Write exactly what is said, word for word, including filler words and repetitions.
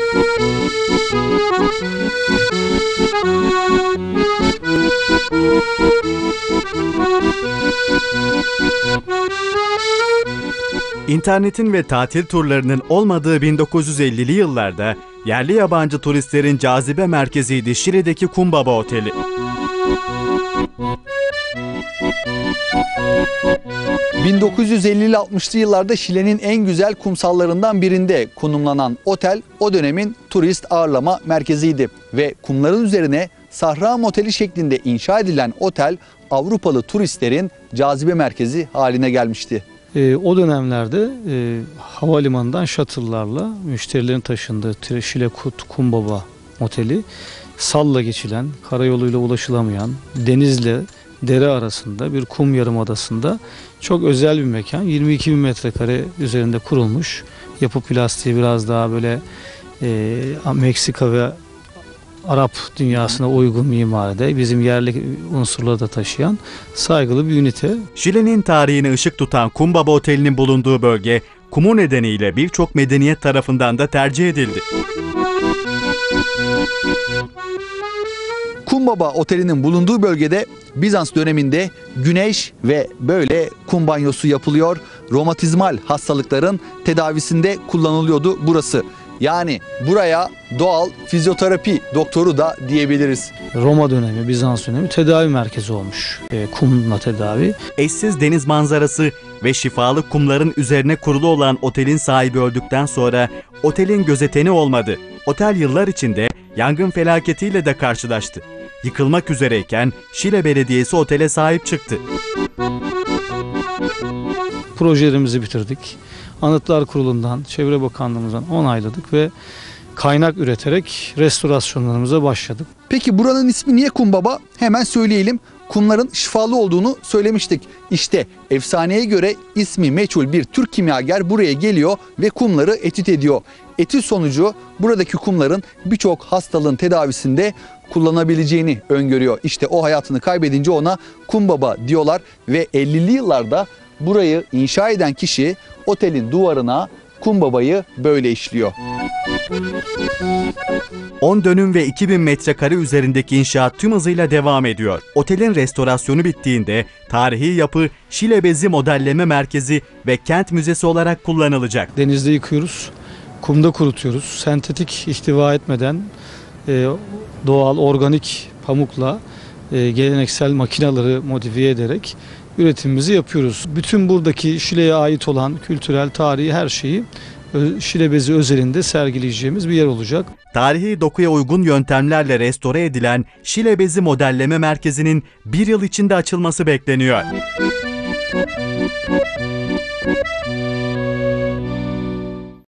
İnternetin ve tatil turlarının olmadığı bin dokuz yüz ellili yıllarda yerli yabancı turistlerin cazibe merkeziydi Şile'deki Kumbaba Oteli. bin dokuz yüz ellili altmışlı yıllarda Şile'nin en güzel kumsallarından birinde konumlanan otel o dönemin turist ağırlama merkeziydi ve kumların üzerine Sahra Moteli şeklinde inşa edilen otel Avrupalı turistlerin cazibe merkezi haline gelmişti. E, o dönemlerde e, havalimanından shuttle'larla müşterilerin taşındığı Şile Kumbaba Oteli salla geçilen, karayoluyla ulaşılamayan, denizle dere arasında bir kum yarımadasında çok özel bir mekan. yirmi iki bin metrekare üzerinde kurulmuş. Yapı plastiği biraz daha böyle e, Meksika ve Arap dünyasına uygun mimaride bizim yerli unsurları da taşıyan saygılı bir ünite. Şile'nin tarihine ışık tutan Kumbaba Oteli'nin bulunduğu bölge kumu nedeniyle birçok medeniyet tarafından da tercih edildi. Kumbaba Oteli'nin bulunduğu bölgede Bizans döneminde güneş ve böyle kum banyosu yapılıyor. Romatizmal hastalıkların tedavisinde kullanılıyordu burası. Yani buraya doğal fizyoterapi doktoru da diyebiliriz. Roma dönemi, Bizans dönemi tedavi merkezi olmuş. E, kumla tedavi. Eşsiz deniz manzarası ve şifalı kumların üzerine kurulu olan otelin sahibi öldükten sonra otelin gözeteni olmadı. Otel yıllar içinde yangın felaketiyle de karşılaştı. Yıkılmak üzereyken Şile Belediyesi otele sahip çıktı. Projelerimizi bitirdik. Anıtlar Kurulu'ndan, Çevre Bakanlığımızdan onayladık ve kaynak üreterek restorasyonlarımıza başladık. Peki buranın ismi niye Kumbaba? Hemen söyleyelim. Kumların şifalı olduğunu söylemiştik. İşte efsaneye göre ismi meçhul bir Türk kimyager buraya geliyor ve kumları etüt ediyor. Etüt sonucu buradaki kumların birçok hastalığın tedavisinde kullanabileceğini öngörüyor. İşte o hayatını kaybedince ona Kumbaba diyorlar ve ellili yıllarda burayı inşa eden kişi otelin duvarına Kumbaba'yı böyle işliyor. on dönüm ve iki bin metrekare üzerindeki inşaat tüm hızıyla devam ediyor. Otelin restorasyonu bittiğinde tarihi yapı Şile Bezi Modelleme Merkezi ve Kent Müzesi olarak kullanılacak. Denizde yıkıyoruz, kumda kurutuyoruz. Sentetik ihtiva etmeden e, doğal, organik pamukla e, geleneksel makinaları modifiye ederek üretimimizi yapıyoruz. Bütün buradaki Şile'ye ait olan kültürel, tarihi her şeyi Şile Bezi özelinde sergileyeceğimiz bir yer olacak. Tarihi dokuya uygun yöntemlerle restore edilen Şile Bezi Modelleme Merkezi'nin bir yıl içinde açılması bekleniyor.